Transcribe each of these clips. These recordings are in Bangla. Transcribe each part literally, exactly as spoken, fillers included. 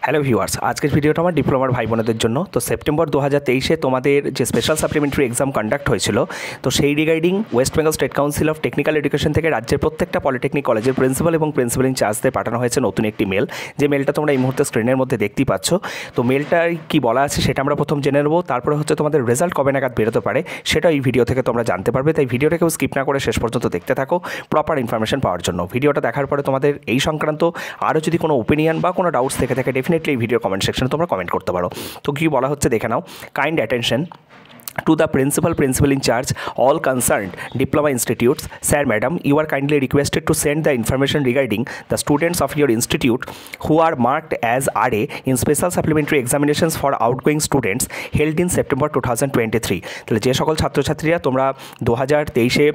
হ্যালো ভিউয়ার্স, আজকের ভিডিওটা আমার ডিপ্লোমার ভাই বোনেদের জন্য। তো সেপ্টেম্বর দু হাজার তেইশে তোমাদের যে স্পেশাল সাপ্লিমেন্টারি এক্সাম কন্ডাক্ট হয়েছিল, তো সেই regarding West Bengal State Council of Technical Education থেকে রাজ্যের প্রত্যেকটা পলিটেকনিক কলেজের প্রিন্সিপাল এবং প্রিন্সিপাল ইনচার্জদের পাঠানো হয়েছে নতুন একটি মেল, যে মেলটা তোমরা এই মুহূর্তে স্ক্রিনের মধ্যে দেখতেই পাচ্ছ। তো মেলটায় কী বলা আছে সেটা আমরা প্রথম জেনে নেবো, তারপরে হচ্ছে তোমাদের রেজাল্ট কবে নাগাদ বেরোতে পারে সেটা এই ভিডিও থেকে তোমরা জানতে পারবে। তাই ভিডিওটাকেও স্কিপ না করে শেষ পর্যন্ত দেখতে থাকো প্রপার ইনফরমেশন পাওয়ার জন্য। ভিডিওটা দেখার পরে তোমাদের এই সংক্রান্ত আরও যদি কোনো ওপিনিয়ন বা কোনো ডাউটস থেকে থাকে ডেফিনেটলি এই ভিডিও কমেন্ট সেকশনে তোমরা কমেন্ট করতে পারো। তো কী বলা হচ্ছে দেখে নাও। Kind attention to the principal, principal in charge, all concerned diploma institutes. Sir, madam, you are kindly requested to send the information regarding the students of your institute who are marked as R A in special supplementary examinations for outgoing students held in September two thousand twenty-three. তাহলে যে সকল ছাত্রছাত্রীরা তোমরা দু হাজার তেইশে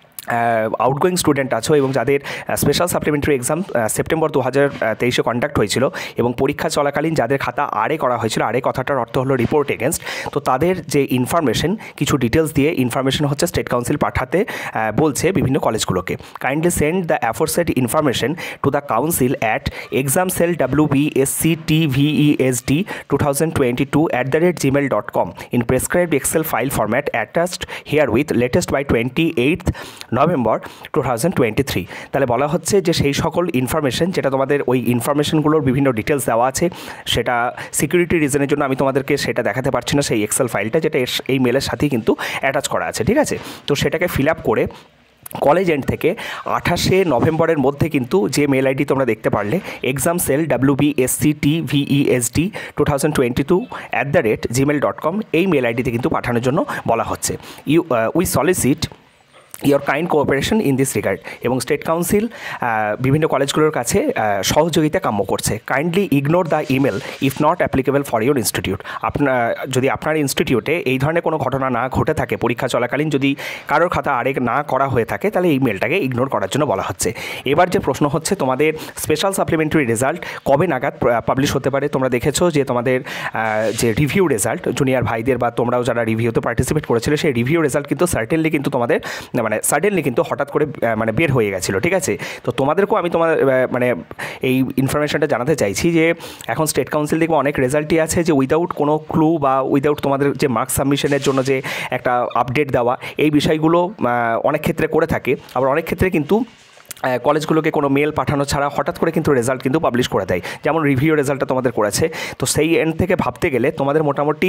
আউটগোয়িং স্টুডেন্ট আছো এবং যাদের স্পেশাল সাপ্লিমেন্টারি এক্সাম সেপ্টেম্বর দু হাজার তেইশে কন্ডাক্ট হয়েছিল এবং পরীক্ষা চলাকালীন যাদের খাতা আরে করা হয়েছিল, আরে কথাটার অর্থ হলো রিপোর্ট এগেনস্ট, তো তাদের যে ইনফরমেশন কিছু ডিটেলস দিয়ে ইনফরমেশন হচ্ছে স্টেট কাউন্সিল পাঠাতে বলছে বিভিন্ন কলেজগুলোকে। Kindly send the aforesaid information to the council at exam cell W B S C T V E S D two thousand twenty two at the rate gmail dot com in prescribed excel file format attached herewith latest by twenty eighth November two thousand twenty three. তাহলে বলা হচ্ছে যে সেই সকল ইনফরমেশন যেটা তোমাদের ওই ইনফরমেশনগুলোর বিভিন্ন ডিটেলস দেওয়া আছে, সেটা সিকিউরিটি রিজনের জন্য আমি তোমাদেরকে সেটা দেখাতে পারছি না, সেই এক্সেল ফাইলটা যেটা এই মেলের সাথেই কিন্তু অ্যাটাচ করা আছে, ঠিক আছে। তো সেটাকে ফিল আপ করে কলেজ এন্ড থেকে আঠাশে নভেম্বরের মধ্যে কিন্তু যে মেল আইডি তোমরা দেখতে পারলে exam cell W B S C T V E S D two thousand twenty two at the rate gmail dot com এই মেল আইডিতে কিন্তু পাঠানোর জন্য বলা হচ্ছে। You we solicit your kind cooperation in this regard. এবং স্টেট কাউন্সিল বিভিন্ন কলেজগুলোর কাছে সহযোগিতা কাম্য করছে। Kindly ignore the email if not applicable for your institute. আপনার যদি আপনার ইনস্টিটিউটে এই ধরনের কোনো ঘটনা না ঘটে থাকে, পরীক্ষা চলাকালীন যদি কারোর খাতা আরেক না করা হয়ে থাকে, তাহলে এই মেলটাকে ইগনোর করার জন্য বলা হচ্ছে। এবার যে প্রশ্ন হচ্ছে তোমাদের স্পেশাল সাপ্লিমেন্টারি রেজাল্ট কবে নাগাদ পাবলিশ হতে পারে। তোমরা দেখেছো যে তোমাদের যে রিভিউ রেজাল্ট জুনিয়র ভাইদের বা তোমরাও যারা রিভিউতে পার্টিসিপেট করেছিলে, সেই রিভিউ রেজাল্ট কিন্তু সার্টেনলি কিন্তু তোমাদের মানে সাডেনলি কিন্তু হঠাৎ করে মানে বের হয়ে গেছিলো, ঠিক আছে। তো তোমাদেরকেও আমি তোমার মানে এই ইনফরমেশনটা জানাতে চাইছি যে এখন স্টেট কাউন্সিল দেখবো অনেক রেজাল্টই আছে যে উইদাউট কোনো ক্লু বা উইদাউট তোমাদের যে মার্কস সাবমিশনের জন্য যে একটা আপডেট দেওয়া, এই বিষয়গুলো অনেক ক্ষেত্রে করে থাকে। আবার অনেক ক্ষেত্রে কিন্তু কলেজগুলোকে কোনো মেল পাঠানো ছাড়া হঠাৎ করে কিন্তু রেজাল্ট কিন্তু পাবলিশ করে দেয়, যেমন রিভিউ রেজাল্টটা তোমাদের করেছে। তো সেই এন্ড থেকে ভাবতে গেলে তোমাদের মোটামুটি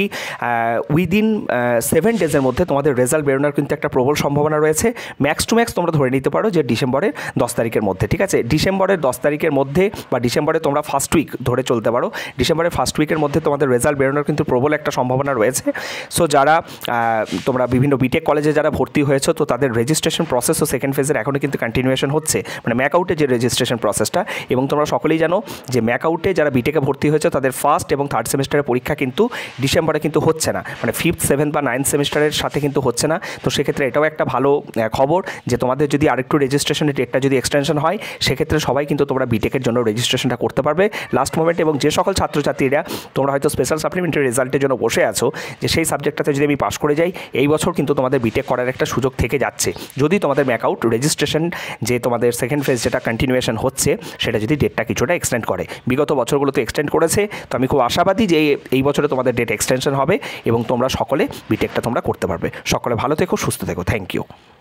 উইদিন সেভেন ডেজের মধ্যে তোমাদের রেজাল্ট বেরোনোর কিন্তু একটা প্রবল সম্ভাবনা রয়েছে। ম্যাক্স টু ম্যাক্স তোমরা ধরে নিতে পারো যে ডিসেম্বরের দশ তারিখের মধ্যে, ঠিক আছে। ডিসেম্বরের দশ তারিখের মধ্যে বা ডিসেম্বরে তোমরা ফার্স্ট উইক ধরে চলতে পারো, ডিসেম্বরের ফার্স্ট উইকের মধ্যে তোমাদের রেজাল্ট বেরোনোর কিন্তু প্রবল একটা সম্ভাবনা রয়েছে। সো যারা তোমরা বিভিন্ন বিটেক কলেজে যারা ভর্তি হয়েছো, তো তাদের রেজিস্ট্রেশন প্রসেস ও সেকেন্ড ফেজের এখনও কিন্তু কন্টিনিউয়েশন হচ্ছে, মানে ম্যাক আউটে যে রেজিস্ট্রেশন প্রসেসটা। এবং তোমরা সকলেই জানো যে ম্যাক আউটে যারা বিটেকে ভর্তি হয়েছে তাদের ফার্স্ট এবং থার্ড সেমিস্টারের পরীক্ষা কিন্তু ডিসেম্বরে কিন্তু হচ্ছে না, মানে ফিফথ সেভেন্থ বা নাইন্থ সেমিস্টারের সাথে কিন্তু হচ্ছে না। তো সেক্ষেত্রে এটাও একটা ভালো খবর যে তোমাদের যদি আরেকটু রেজিস্ট্রেশনের ডেটটা যদি এক্সটেনশন হয়, সেক্ষেত্রে সবাই কিন্তু তোমরা বিটেকের জন্য রেজিস্ট্রেশনটা করতে পারবে লাস্ট মোমেন্টে। এবং যে সকল ছাত্রছাত্রীরা তোমরা হয়তো স্পেশাল সাপ্লিমেন্টারি রেজাল্টের জন্য বসে আছো যে সেই সাবজেক্টটাতে যদি আমি পাস করে যাই, এই বছর কিন্তু তোমাদের বিটেক করার একটা সুযোগ থেকে যাচ্ছে, যদি তোমাদের ম্যাক আউট রেজিস্ট্রেশন যে তোমাদের সেকেন্ড ফেজ যেটা কন্টিনিউয়েশন হচ্ছে সেটা যদি ডেটটা কিছুটা এক্সটেন্ড করে। বিগত বছরগুলোতে এক্সটেন্ড করেছে, তো আমি খুব আশাবাদী যে এই বছরে তোমাদের ডেট এক্সটেনশন হবে এবং তোমরা সকলে বিটেকটা তোমরা করতে পারবে। সকলে ভালো থেকো, সুস্থ থেকো, থ্যাংক ইউ।